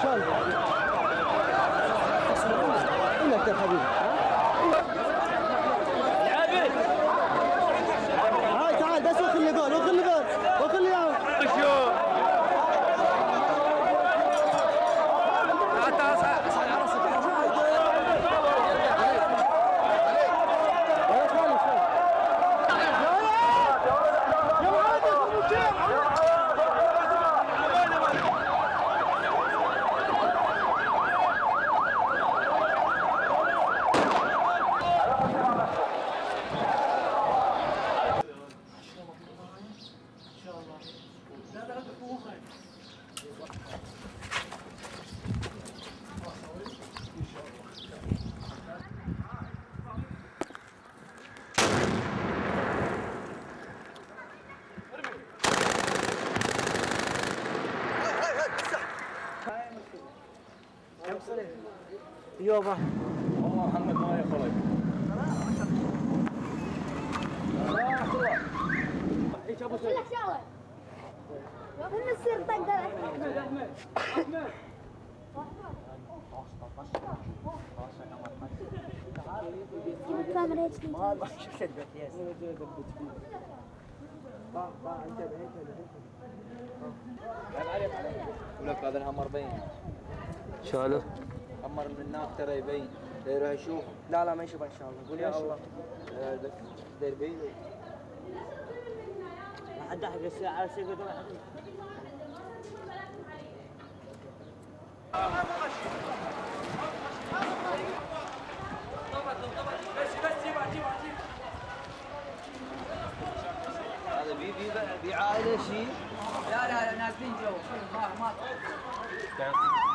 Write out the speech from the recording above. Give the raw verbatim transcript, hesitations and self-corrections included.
شلون؟ وين انت حبيبي؟ هاي تعال بس وخل لي جول وخل لي جول وخل لي اياه. يابا والله محمد ما يخرج. ايش ابو سعيد؟ من السر طق احمد احمد احمد الكاميرا اتش دي ما شفت البيت يس طا طا انتبه انتبه ولك هذا الهمر بين شالو همر من هناك ترى يبين يروح يشوف. لا لا ما يشوف ان شاء الله قول يا الله دير بين ما حد حق الساعه على سيقول هذا بي بي بي عائله شيء. لا لا لا نازلين جو ما ما